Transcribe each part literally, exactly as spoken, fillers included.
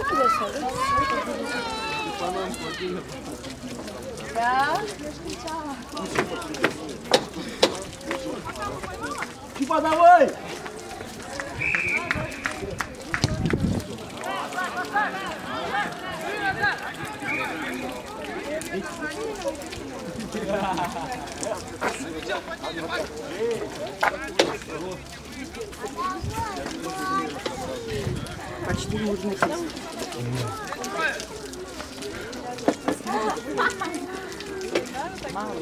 Типа, давай! Почти нужно. Мало.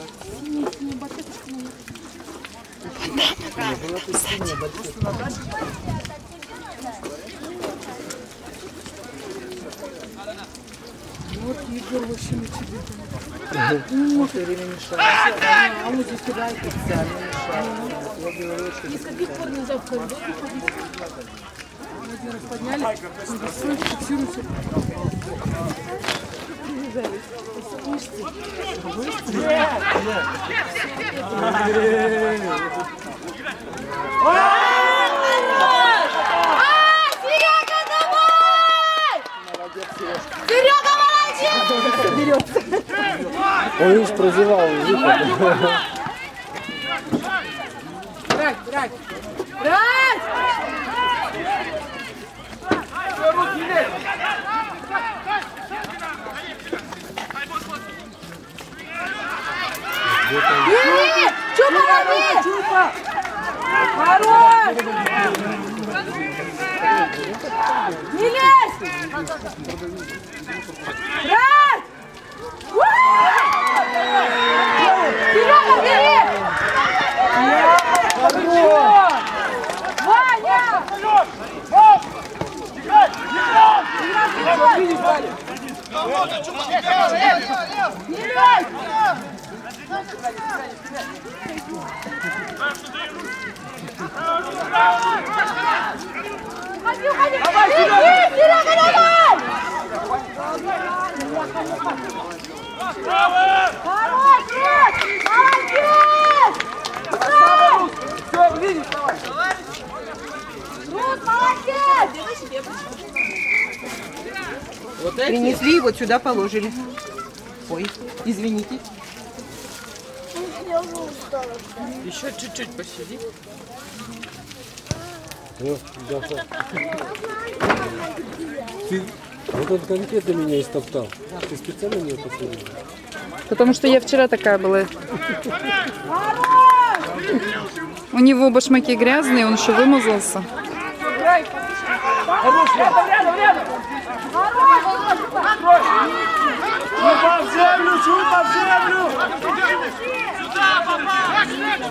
Вот Егор вообще на тебе. Ну, все время мешает. А он здесь играет специально мешает. Я говорю, что... Не сходить под назад в коридор. Один раз подняли, фиксируйся. Мышцы. Мышцы? Серега, давай! Молодец, Сережка. Серега, молодец! Он лишь прозевал выход. Брать, брать! Брать! Бери! Чупа, лови! Чупа! Хорош! Не лезь! Брать! Серега, бери! Ваня! Уходи, уходи! Иди, Серега, давай! Хорош, молодец! Все, видишь, давай! Рус, молодец! Вот принесли и вот сюда положили. Ой, извините. Еще чуть-чуть посиди. Вот, Гаша. Ты вот он конкретно меня истоптал. Ты специально меня посадил? Потому что я вчера такая была. У него башмаки грязные, он еще вымазался. Рядом, рядом, рядом! Чупа в землю, чупа в землю! Сюда, папа!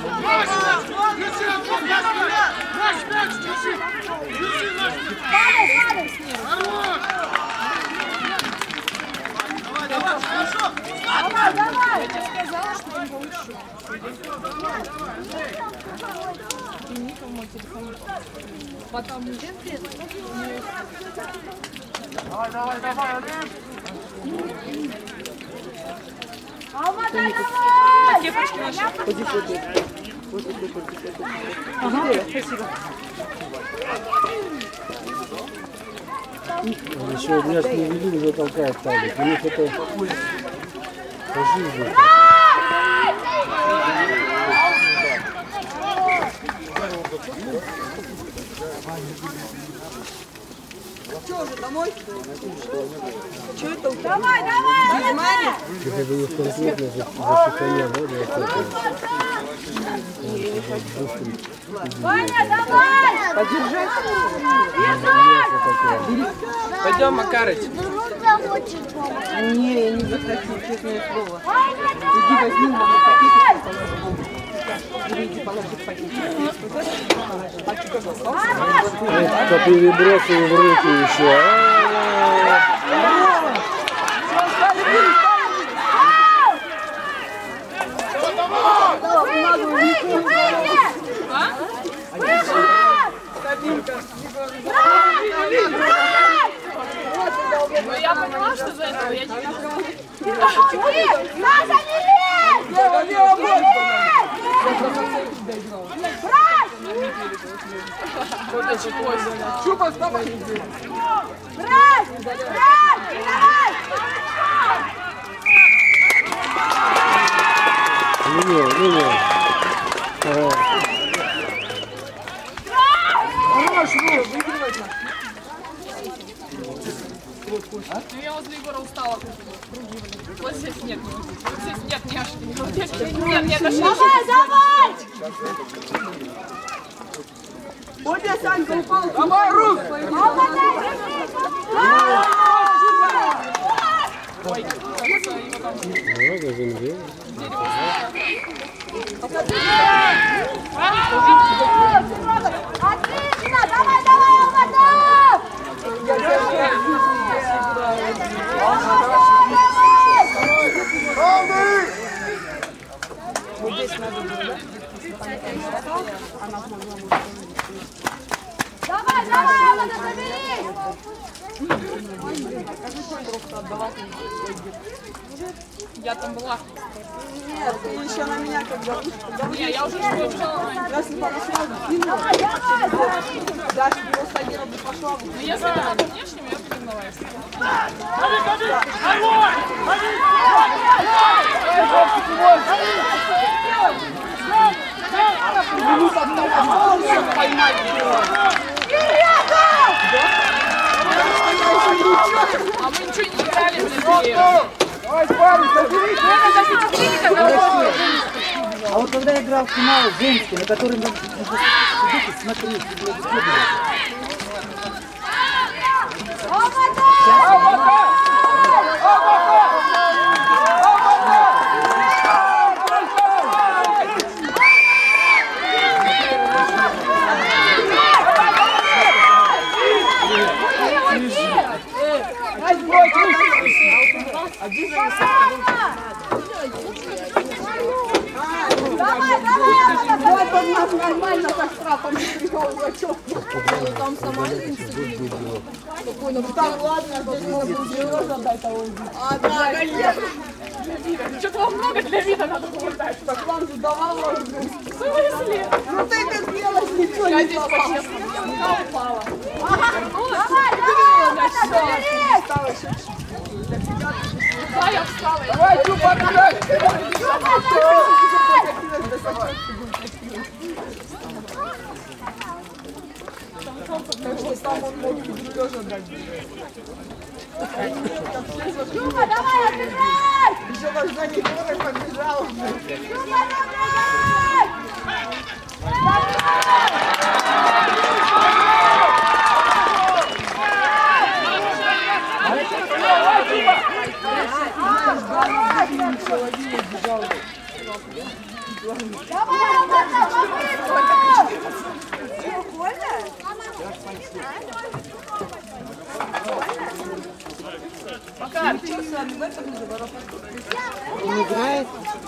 Наш мяч, держи! Держи наш мяч! Давай, давай, хорошо! Давай, давай! Я тебе сказала, что он лучше. Потом Давай, давай, давай, один! Алма, давай! Кепочки наши. Ходи, ходи. Ходи, ходи, ходи. Ага, спасибо. Еще мяч не вели, уже толкает табик. У них это по жизни. Что уже, домой? Что это? Давай, давай! Внимание! Это не конкретно зашифоня, да? Ваня, давай! Подержать? Держать! Пойдем, Макарыч. Не, я не захотел, честное слово. Иди возьми у мамы пакетик. Или иди положи в пакетик. Это перебросил в руки еще. Ну я поняла, что за этого я не видела. Саша, не лезь! Лево, лево, Не лезь! Брать! Чупа, вставай! Брать! Брать! Давай! Линия, линия. Ага. Хорош, Руш, выигрывайте! Ну я возле Егора устала. Вот здесь нет. Вот здесь нет, нет. Нет, нет, ошибся. Давай, давай! Оля, Санька, упал! Давай, Руш! Алма, дай! Ой, кажется, его там... Много земли. Отлично! Давай, давай, Алма, давай, давай, Алма, забери! Я там была. Нет, ты еще на меня когда... Не, я уже выучила. Я с ним пошла, кинула. Дальше просто Агира бы пошла. Но если это надо внешним, я признала. А мы ничего не играли в Лизею. Давай, парень, забери! А вот когда я играл в финал женский, на котором надо смотреть, Давай, давай, Давай под нас нормально, как штрафом не пришел зачет. Там сама Ну так, ладно, тут можно будет задать того убить. А, да, конечно. что-то вам много для вида надо было дать. Так вам же давал возможность. В смысле? Ну ты это сделаешь, ничего Я не здесь попал. по-честному, я рука упала. давай, давай, забери! Да, я встала. я Давай, Чупа, отбирай! Так что сам он мог лежа дать. Люба, давай, отбирай! Еще ваш за Егорой побежал. Люба, давай! Давай, Алма, Макар, что с вами в этом не заборот? он играет.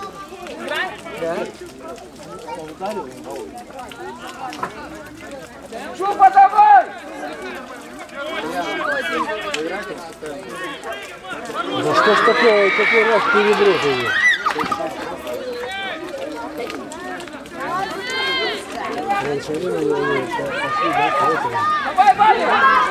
Чупа, давай! Да что ж такое, какой раз перебросили? Раньше времени они пошли, да, к этому. Давай, Ваня!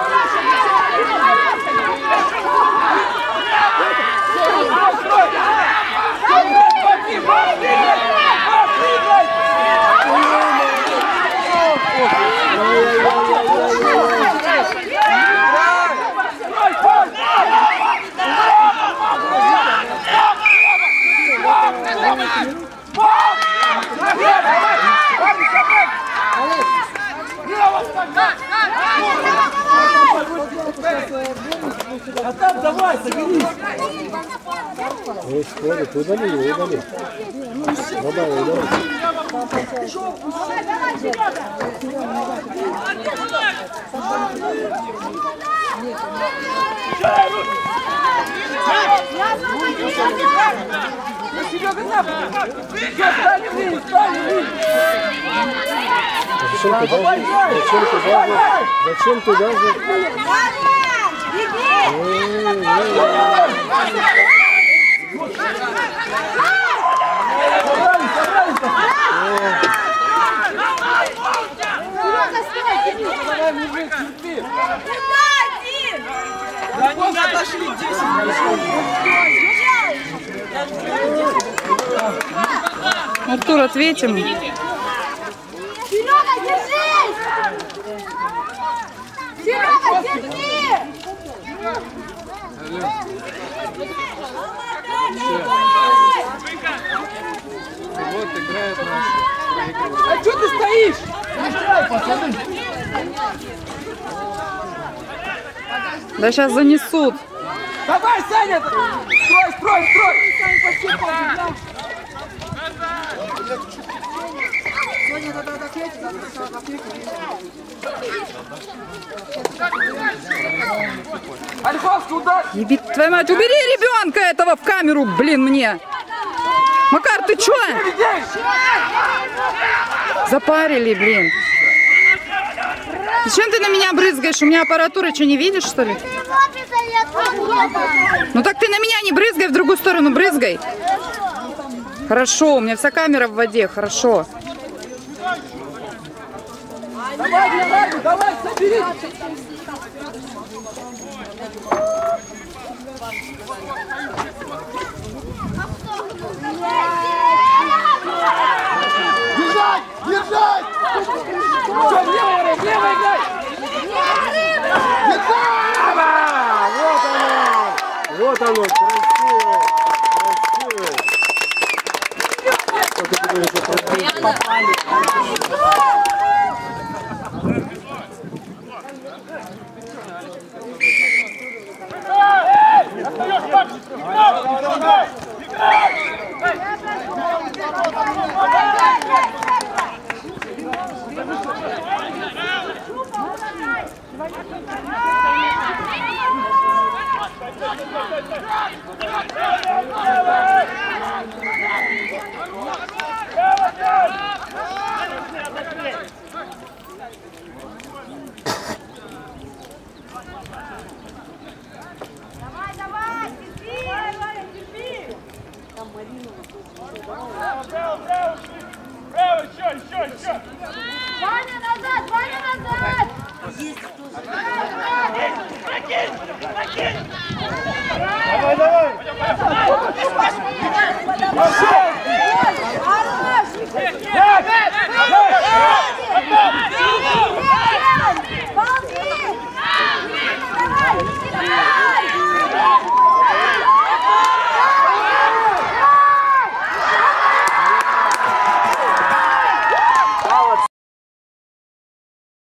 А там давай, соберись. Ой, сходит, удали его, удали. Добавил, удали. давай, давай, Серега! Зачем ты даже? Зачем ты даже? Зачем ты даже? Серега, стой! Артур, ответим. Серега, держись! Серега, держи! Вот играет наш. А что ты стоишь? Да сейчас занесут. Давай, Саня! Строй, строй, строй! Саня, пошли, Ольховский удар! Ебит твою мать, убери ребенка этого в камеру, блин, мне. Макар, ты чё? Запарили, блин. Зачем ты на меня брызгаешь? У меня аппаратура, что, не видишь, что ли? Ну так ты на меня не брызгай, в другую сторону брызгай. Хорошо, у меня вся камера в воде, хорошо. Давай, давай, давай, соберись! Держать! Держать! Что, левый играй, левый играй! Вот оно! Вот оно, красиво! Красиво! Ваня назад, Ваня назад! Давай, давай!